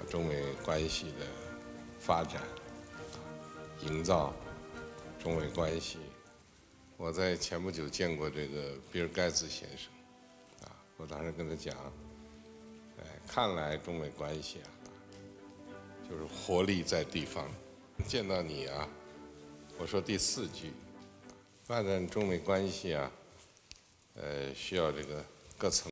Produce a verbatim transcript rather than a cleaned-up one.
中美关系的发展，营造中美关系。我在前不久见过这个比尔盖茨先生，啊，我当时跟他讲，哎，看来中美关系啊，就是活力在地方。见到你啊，我说第四句，发展中美关系啊，呃，需要这个各层。